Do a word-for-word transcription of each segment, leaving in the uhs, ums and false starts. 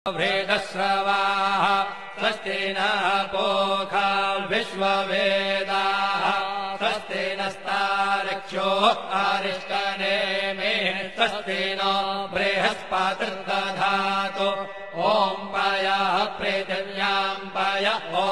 वृद्धश्रवाः स्वस्ति नः पूषा विश्ववेदाः स्वस्ति नस्तार्क्ष्यो अरिष्टनेमिः स्वस्ति नो बृहस्पतिर्दधातु ॐ पयः पृथिव्यां पय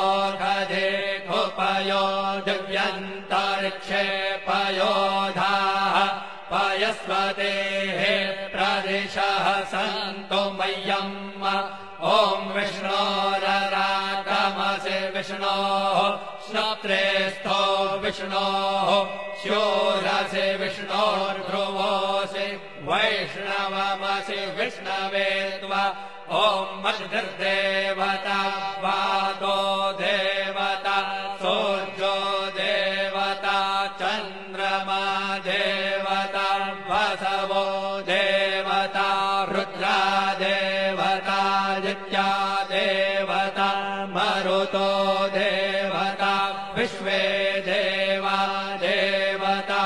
ओषधेऽपयो दिव्यन्तरिक्षे पयोधाः पयस्वतेः प्रदिशः सन्तु मह्यम् ॐ विष्णोररागमसि विष्णोः श्रोत्रेस्थो विष्णोः शूरसि विष्णोर्ध्रुवोऽसि वैष्णवमसि विष्णवे त्वा ॐ मद्भिर्देवता वादो देवता सूर्यो देवता चन्द्रमा देवता वसवो देवता रुद्रा देवता दित्या देवता मरुतो देवता विश्वे देवा देवता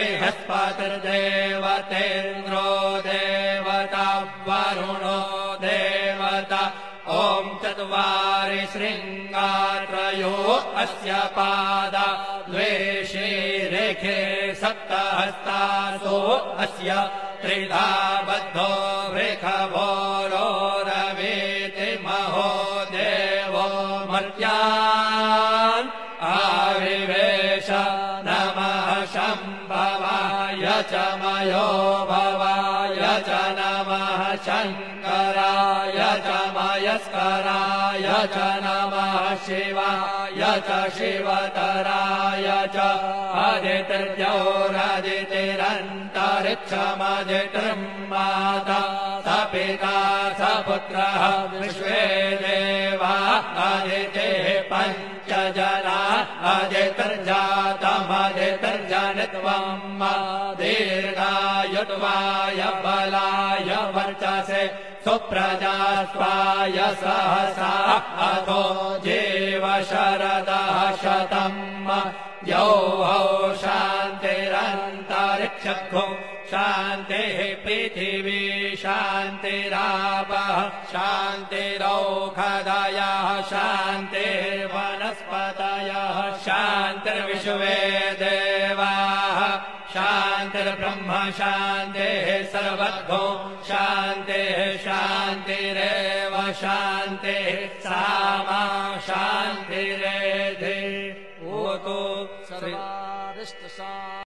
बृहस्पतिर्देवतेन्द्रो देवता वरुणो देवता ॐ चत्वारि शृङ्गात्रयो अस्य पादा द्वे शीरेखे सप्तहस्तासो अस्य त्रिधा बद्धो वृषभोरो रवीति महो देवो मर्त्यान् आविवेश नमः शम्भवाय च मयो भवाय च नमः शङ्कराय च मयस्कराय च नमः शिवाय च शिवतराय च आदित्यौरादितिरन्तरिक्षमदितिर्माता स पिता स पुत्रः विश्वे देवा आदितेः पञ्च जना आदितिर्जातमदितिर्जनित्वम् दीर्घायुत्वाय बलाय वर्चसे सुप्रजास्वाय सहसा अथो जीव शरदः शतम् यौः शान्तिरन्तरिक्षो शान्तिः पृथिवी शान्तिरापः शान्तिरौषधयः शान्तिर्वनस्पतयः शान्तिर्विश्वे देवाः शान्तिर्ब्रह्म शान्तिः सर्वतो शान्तिः शान्तिरेव शान्तिः सामा शान्तिरेधि ओतो सर्वारिष्ट